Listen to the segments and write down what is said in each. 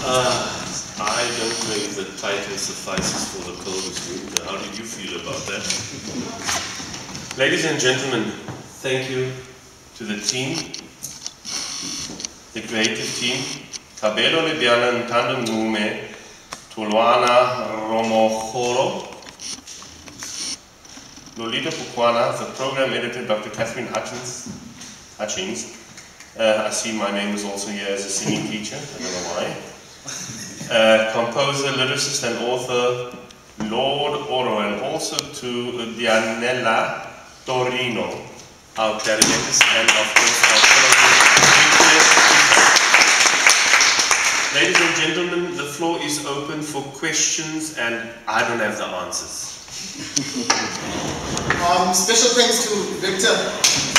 I don't think the title suffices for the coldest winter. How did you feel about that? Ladies and gentlemen, thank you to the team, the creative team. Tabelo Lebiana Ntando Ngume, Tuluana Romohoro, Lolita Pukwana, the program editor Dr. Catherine Hutchins. I see my name is also here as a singing teacher, I don't know why. Composer, lyricist and author Lord Oro, and also to Dianella Torino, our clarinetist, and of course our fellow. Ladies and gentlemen, the floor is open for questions and I don't have the answers. Special thanks to Victor.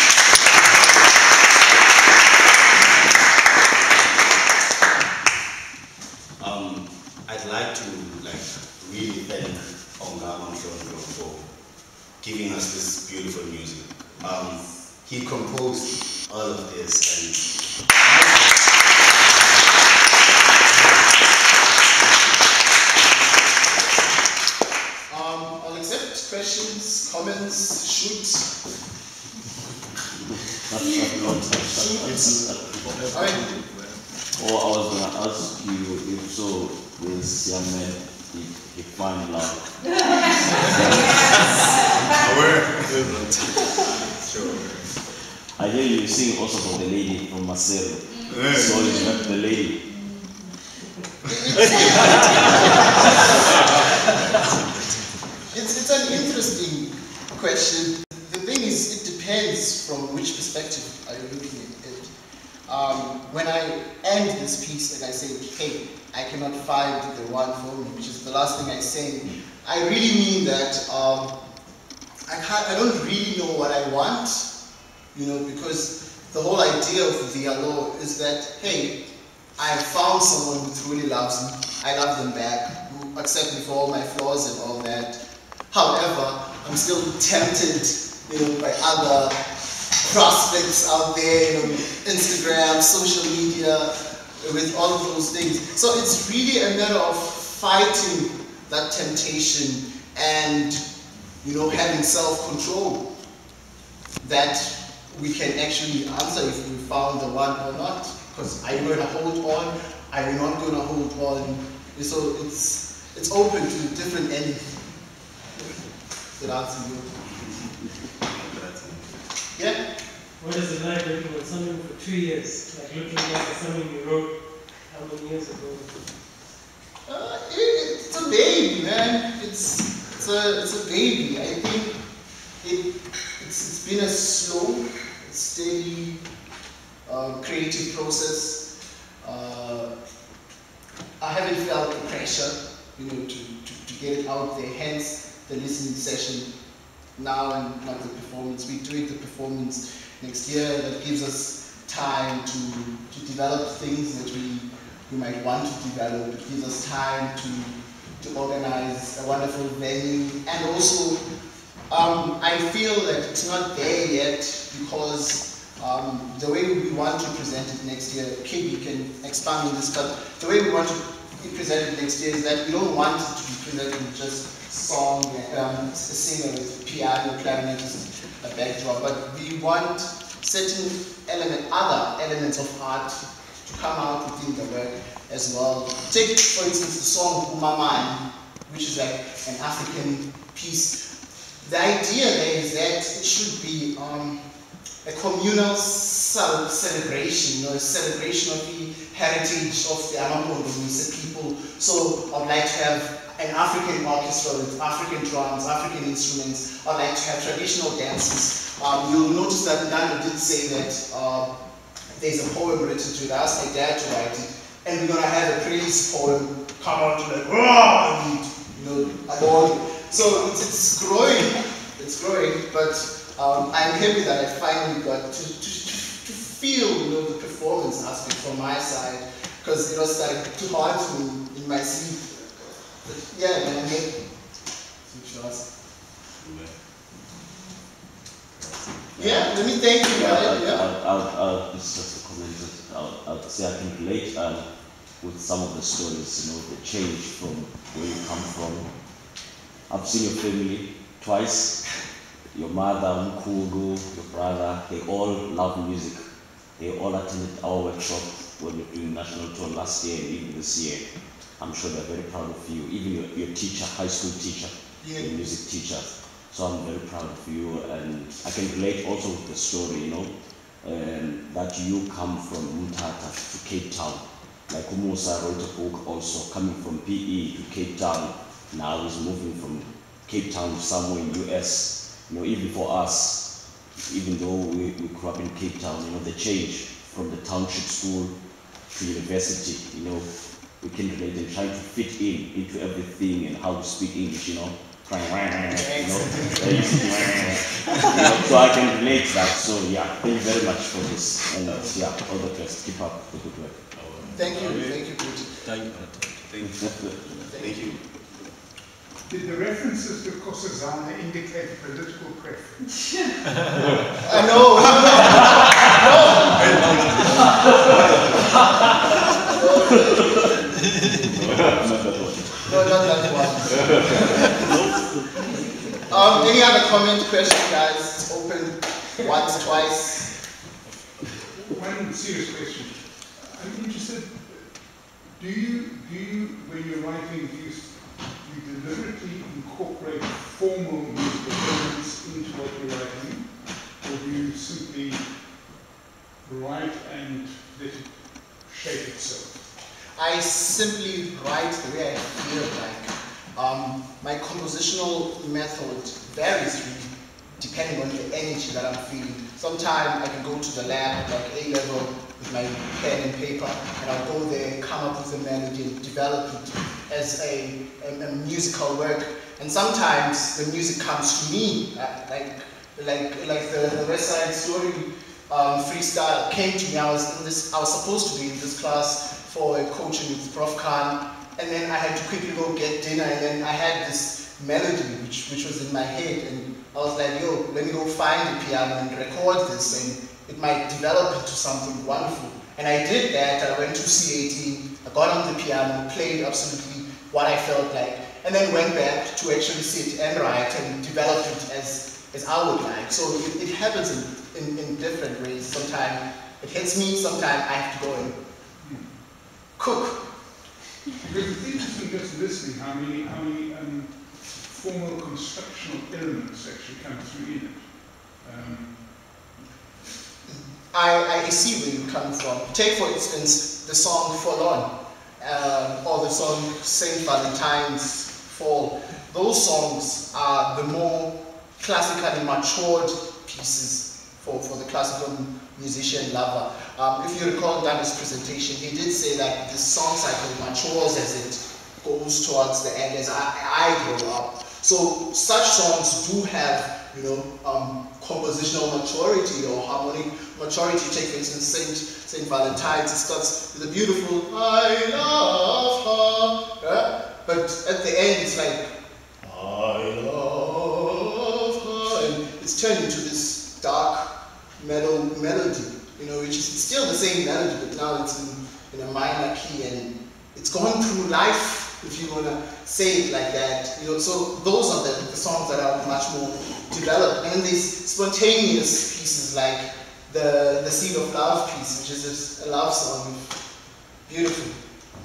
I'd like to really thank Ongama for giving us this beautiful music. He composed all of this, and I'll accept questions, comments, shoot. I was going to ask you if so, this young man, he find love. Sure. I hear you sing also for the lady from Marcelo. So you met the lady. It's an interesting question. The thing is, it depends from which perspective are you looking at it. When I end this piece and I say, hey, I cannot find the one for me, which is the last thing I say, I really mean that I don't really know what I want, because the whole idea of Dialogue is that, hey, I found someone who truly loves me, I love them back, who accept me for all my flaws and all that. However, I'm still tempted, by other prospects out there, Instagram, social media, with all of those things. So it's really a matter of fighting that temptation and, having self-control that we can actually answer if we found the one or not. Because are you going to hold on? Are you not going to hold on? So it's open to different endings. Did I answer you? Yeah? What is it like looking at something for 2 years? Like looking back at something you wrote how many years ago? It's a baby, man. It's a baby. I think it's been a slow, steady, creative process. I haven't felt the pressure, to get it out there. Hence the listening session now and not the performance. We're doing the performance next year. That gives us time to develop things that we might want to develop. It gives us time to organize a wonderful venue. And also, I feel that it's not there yet because the way we want to present it next year, KB can expand on this, but the way we want to present it next year is that we don't want it to be presented with just song, a singer with piano, clarinetist, a backdrop, but we want certain other elements of art to come out within the work as well. Take, for instance, the song Umamani, which is like an African piece. The idea there is that it should be a communal celebration, a celebration of the heritage of the Amapondo people. So I'd like to have an African orchestra with African drums, African instruments. I'd like to have traditional dances. You'll notice that Nando did say that there's a poem written to it. I asked my dad to write it, and we're gonna have a praise poem come out like, and about it. So it's growing. It's growing, but I'm happy that I finally got to feel the performance aspect from my side, because it was like too hard in my sleep. But yeah, man, I'm happy. Yeah, let me thank you. It's just a comment that I'll say I can relate. with some of the stories, the change from where you come from. I've seen your family twice. Your mother, Mkulu, your brother, they all love music. They all attended our workshop when we were doing national tour last year and even this year. I'm sure they're very proud of you. Even your teacher, high school teacher, your music teacher. So I'm very proud of you, and I can relate also with the story, that you come from Mthatha to Cape Town. Like Umusa wrote a book also, coming from PE to Cape Town. Now he's moving from Cape Town somewhere in US. Even for us, even though we grew up in Cape Town, the change from the township school to university, we can relate and trying to fit into everything and how to speak English, So I can relate to that. So yeah, thank you very much for this, and all the best. Keep up the good work. Thank you, Peter. Thank you. Did the references to Nkosazana indicate political preference? No. No, not that one. Any other comment, question, guys? It's open once, twice. One serious question. I'm interested. Do you when you're writing, do you deliberately incorporate formal musical elements into what you're writing, or do you simply write and let it shape itself? I simply write the way I feel like. My compositional method varies really, depending on the energy that I'm feeling. Sometimes I can go to the lab, like A-level, with my pen and paper, and I'll go there, come up with a melody, and develop it as a musical work. And sometimes the music comes to me, like the West Side Story freestyle came to me. I was supposed to be in this class for a coaching with Prof. Khan, and then I had to quickly go get dinner, and then I had this melody which was in my head, and I was like, yo, let me go find the piano and record this, and it might develop into something wonderful. And I did that. I went to C18, I got on the piano, played absolutely what I felt like, and then went back to actually sit and write and develop it as I would like. So it happens in different ways. Sometimes it hits me, sometimes I have to go and cook. Because it's interesting just listening how many formal constructional elements actually come through in it. I see where you come from. Take for instance the song Forlorn, or the song Saint Valentine's Fall. Those songs are the more classically matured pieces for the classical musician lover. If you recall Dan's presentation, he did say that the song cycle matures as it goes towards the end, as I grow up. So such songs do have, compositional maturity or harmonic maturity. Take for instance Saint Valentine's. It starts with a beautiful "I love her," but at the end it's like "I love her," and it's turned into this dark melody, which is still the same melody, but now it's in a minor key, and it's gone through life, if you want to say it like that. So those are the songs that are much more developed. And then these spontaneous pieces like the Seed of Love piece, which is just a love song. Beautiful.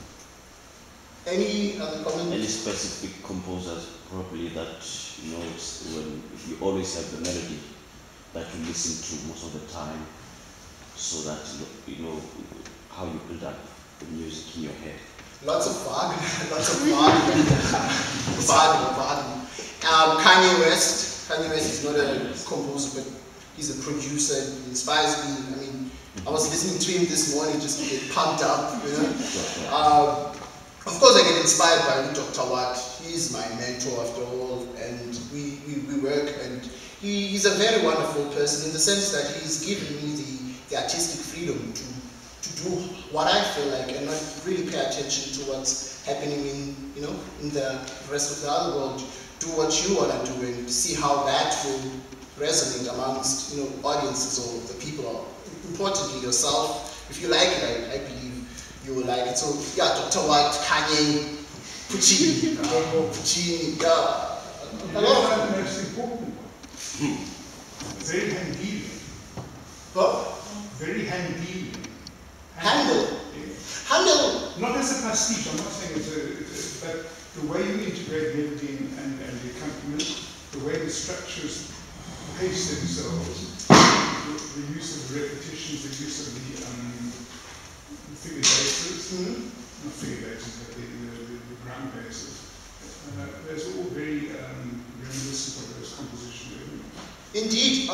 Any other comment? Any specific composers probably that, it's when you always have the melody that you listen to most of the time, so that you know how you build up the music in your head. Lots of Wagner. Kanye West is not a composer, but he's a producer. He inspires me. I was listening to him this morning just to get pumped up, Of course I get inspired by Dr. Watt. He's my mentor after all, and we work, and he's a very wonderful person in the sense that he's given me the artistic freedom to do what I feel like and not really pay attention to what's happening in the rest of the other world. Do what you want to do and see how that will resonate amongst audiences or the people, or importantly yourself. If you like it, I believe you will like it. right? So yeah, Dr. White, Kanye, Puccini, Puccini, yeah. A lot of the most important one. Very Hungarian. What? Very Hungarian. Handel. Yes. Handel. Not as a pastiche, I'm not saying but the way you integrate melody and the accompaniment, the way the structures pace themselves, the use of the repetitions, the use of the figure basses, not figure basses, but the ground basses. Those are all very reminiscent of those composition elements. Indeed,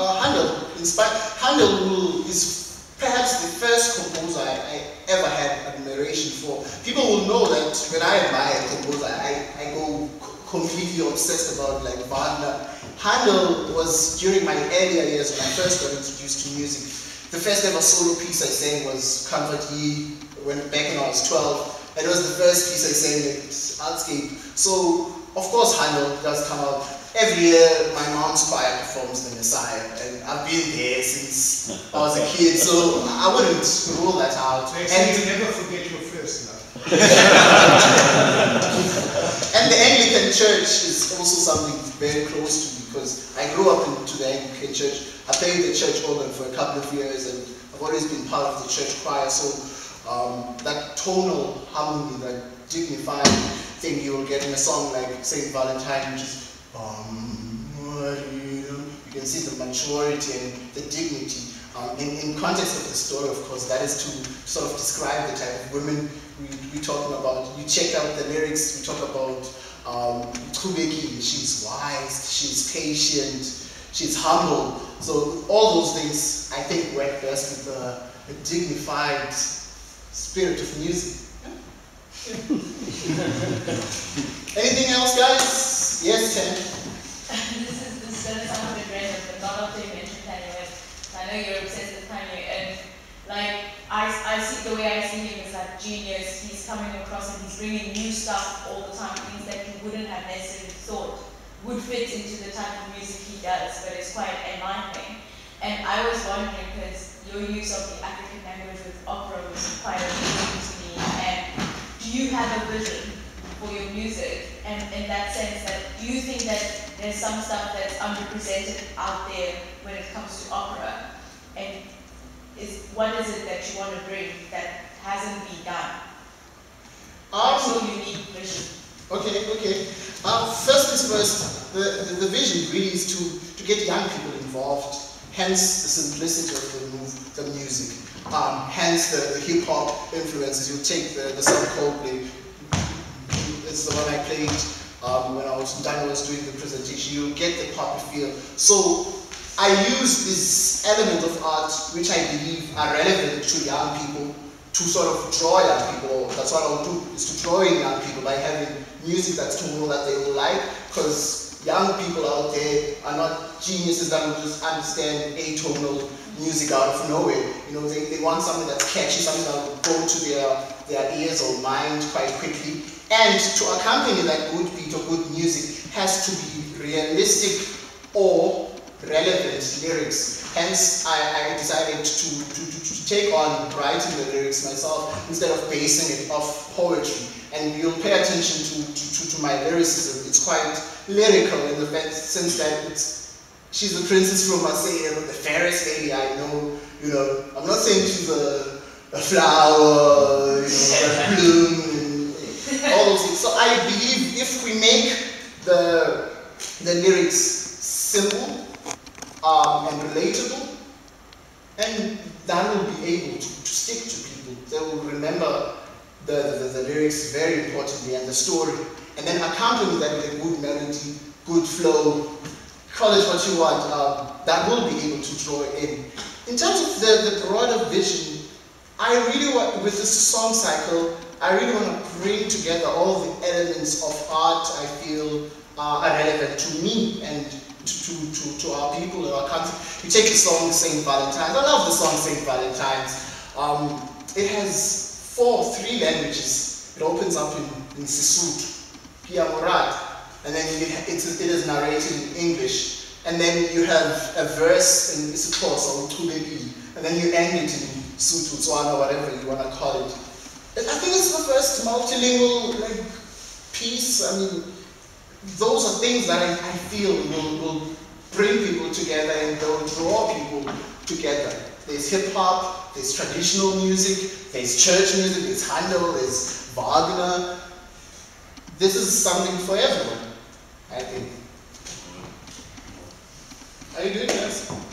Handel is perhaps the first composer I ever had admiration for. People will know that when I admire a composer, I go completely obsessed about like Wagner. Handel was during my earlier years when I first got introduced to music. The first ever solo piece I sang was Comfort Ye, back when I was 12. It was the first piece I sang at Artscape. So, of course, Handel does come out. Every year, my mom's choir performs the Messiah, and I've been there since I was a kid, so I wouldn't rule that out. They say you never forget your first love. And the Anglican Church is also something very close to me, because I grew up into the Anglican Church. I played the church organ for a couple of years, and I've always been part of the church choir, so that tonal harmony, that dignified thing you will get in a song like St. Valentine, which is you can see the maturity and the dignity. In context of the story, of course, that is to sort of describe the type of women we're talking about. You check out the lyrics, we talk about Kubeki, she's wise, she's patient, she's humble. So all those things, I think, work best with a dignified spirit of music. Anything else, guys? Yes, Ken? This is going to sound a bit random, but not up to you mentioned Kanye West. I know you're obsessed with Kanye, and like I see the way I see him is like genius. He's coming across and he's bringing new stuff all the time, things that you wouldn't have necessarily thought would fit into the type of music he does, but it's quite enlightening. And I was wondering, because your use of the African language with opera was quite appealing to me, and do you have a vision for your music? And in that sense, that do you think that there's some stuff that's underrepresented out there when it comes to opera? And what is it that you want to bring that hasn't been done? What's your unique vision? Okay. First things first, the vision really is to get young people involved, hence the simplicity of the music, hence the hip-hop influences. You take the song Coldplay, it's the one I played when I was doing the presentation. You get the poppy feel. So I use this element of art, which I believe are relevant to young people, to sort of draw young people. That's what I'll do, is to draw in young people by having music that's tonal that they will like, because young people out there are not geniuses that will just understand atonal music out of nowhere. You know, they want something that's catchy, something that will go to their ears or mind quite quickly. And to accompany that good beat or good music has to be realistic or relevant lyrics. Hence, I decided to take on writing the lyrics myself instead of basing it off poetry. And you'll pay attention to my lyricism. It's quite lyrical in the sense that she's the princess from Marseille, the fairest lady I know. You know, I'm not saying she's a flower, you know, a bloom, and all those things. So I believe if we make the lyrics simple and relatable, and that will be able to stick to people. They will remember the lyrics very importantly and the story, and then accompany that with a good melody, good flow, call it what you want, that will be able to draw in. In terms of the broader vision, I really want, with this song cycle, I really want to bring together all the elements of art I feel are relevant to me and to our people and our country. You take the song St. Valentine's. I love the song St. Valentine's. It has three languages. It opens up in Sesotho, Pia Morat, and then it is narrated in English. And then you have a verse in isiXhosa, and then you end it in Sotho, Tswana, whatever you want to call it. I think it's the first multilingual piece. I mean, those are things that I feel will bring people together and they'll draw people together. There's hip hop, there's traditional music, there's church music, there's Handel, there's Wagner. This is something for everyone, I think. Are you doing this?